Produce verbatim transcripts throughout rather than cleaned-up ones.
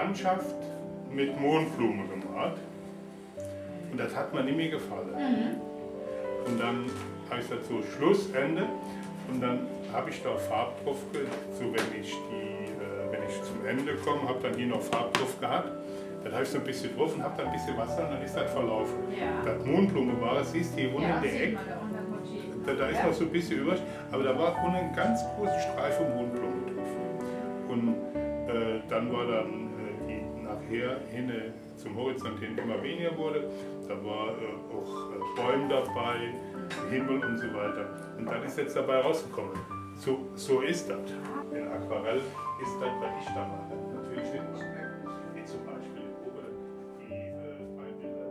Landschaft mit Mohnblume gemalt. Und das hat mir nicht mehr gefallen. Mhm. Und dann habe ich gesagt, so Schlussende. Und dann habe ich da Farbe drauf, so wenn ich, die, äh, wenn ich zum Ende komme, habe dann hier noch Farbe drauf gehabt. Dann habe ich so ein bisschen drauf und habe dann ein bisschen Wasser und dann ist das verlaufen. Ja. Das Mohnblume war, das siehst du hier unten ja, in der Ecke. Da, da ist ja. noch so ein bisschen übrig, aber da war unten ein ganz großer Streifen Mohnblume drauf. Und äh, dann war dann äh, die nachher hin zum Horizont hin immer weniger wurde. Da war äh, auch äh, Bäume dabei, Himmel und so weiter. Und dann ist jetzt dabei rausgekommen. So, so ist das. In Aquarell ist das, was ich da mache. Natürlich nicht so. Wie zum Beispiel oben die äh, drei Bilder.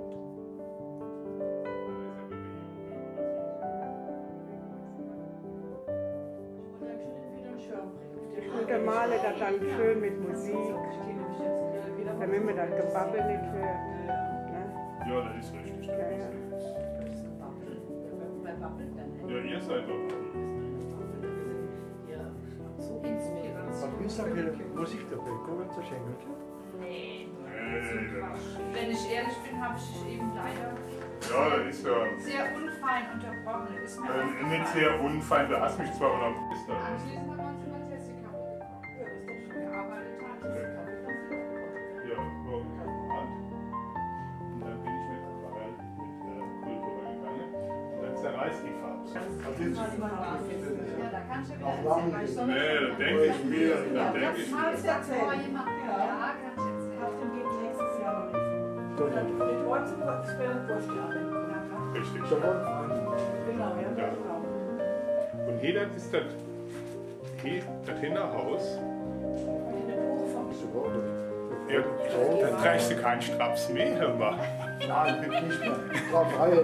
Und der male das dann schön mit Musik, damit man das Gebabbel nicht hört. Ne? Ja, das ist richtig. Das ja, ja. Ja, ihr seid doch. Was ist denn Musik dabei? Koblenz oder Schenk? Nee. Wenn ich ehrlich bin, habe ich dich eben leider ja, das ist ja sehr unfein unterbrochen. Ist mir äh, nicht sehr unfein, du hast mich zwar unterbrochen. Anschließend haben wir uns über Jessica gekommen. Ja, das ist doch schon gearbeitet hat. Ja, überhaupt kein Brand. Und dann bin ich mit Aquarell mit äh, Kultur gegangen und dann zerreißt die Farbe. Ja, da kann ich ja wieder erzählen, weil ich so nee, da denke ich mir, da denke ich mir. Das ja vor jemandem. Ja, kann ich erzählen. Trotzdem geht nächstes Jahr noch nicht. Mit trotzdem wäre Wurstjahre. Richtig. Genau, ja. Ja. Und hier das ist das, hier, das Hinterhaus. Ja, da trägst du keinen Straps mehr, hör mal. Nein, nicht mehr. Ich war frei.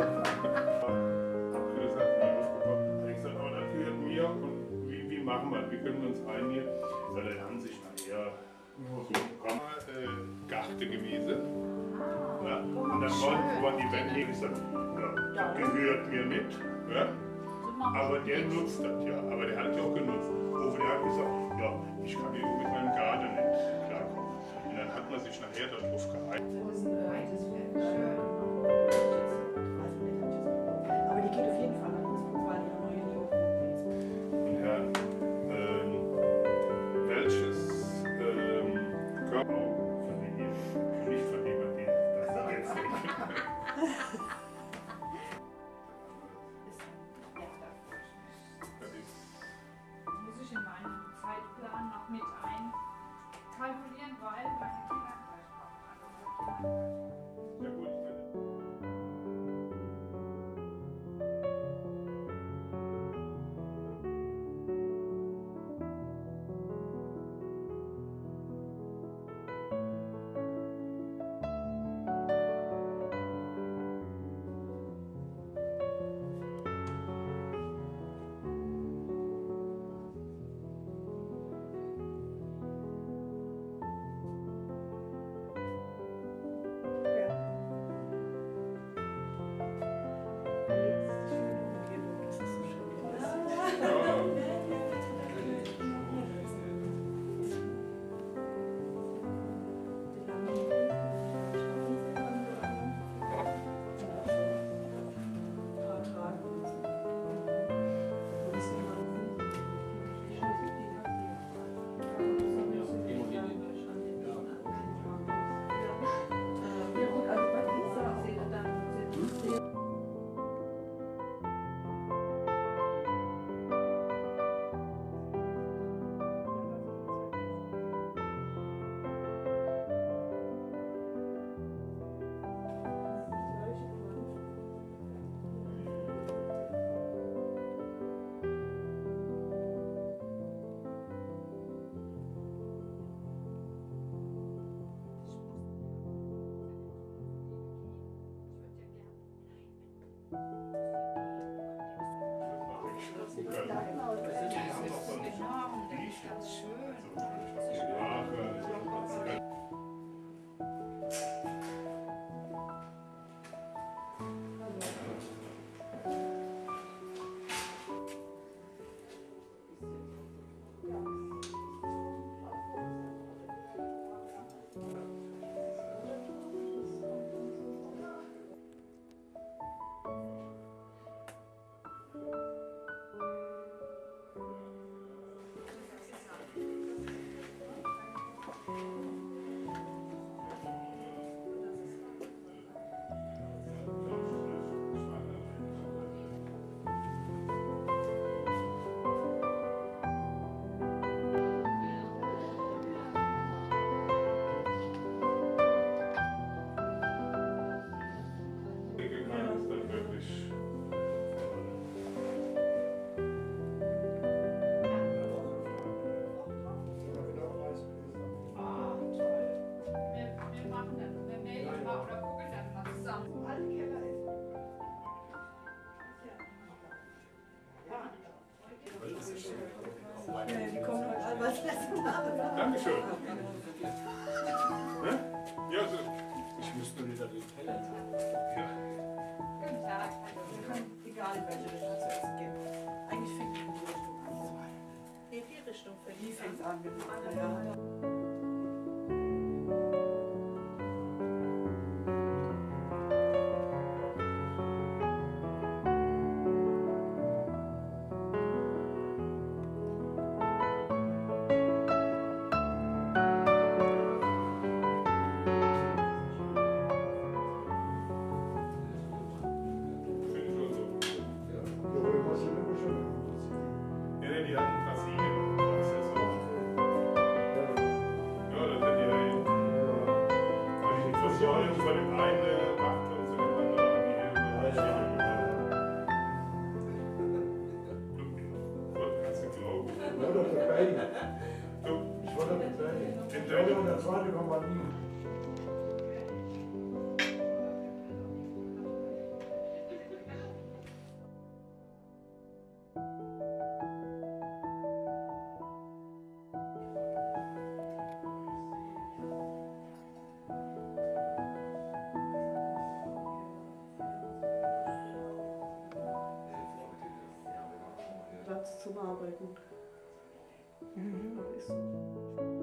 Machen wir, wir können uns einigen, weil dann haben sich nachher so äh, Garte gewesen. Ja? Und dann waren, waren die Wände hier gesagt, ja, das gehört mir mit. Ja? Aber der nutzt das ja, aber der hat ja auch genutzt. Oder der hat gesagt, ja, ich kann hier mit meinem Garten nicht klarkommen. Und dann hat man sich nachher darauf geeinigt. Aber die geht auf jeden Fall an uns, weil die neue Liebe. Und ja, von dem hier, nicht von dem, den das jetzt nicht. Muss ich in meinen Zeitplan noch mit einkalkulieren, weil meine Kinder gleich brauchen. Ja gut, ich meine. Ganz schön. Dankeschön. Ne? Ja, so. Ich müsste nur wieder den Keller sagen. Ja. Guten Tag. Egal in welche Richtung zu essen geht. Eigentlich fängt die Richtung an. Nee, die Richtung fängt Die fängt an. an mit Ja. Ja, ne, die hatten Brasilien. Das ist ja so. Ja, das hat ja. Also die Versorgung von dem einen macht und so dem anderen die Hälfte. Gott, kannst du glauben. Ich war doch dabei. Du, Ich war doch dabei. in Ich war deinem. doch der zweite Kompanie. Platz zum Arbeiten. Mhm. Das ist so.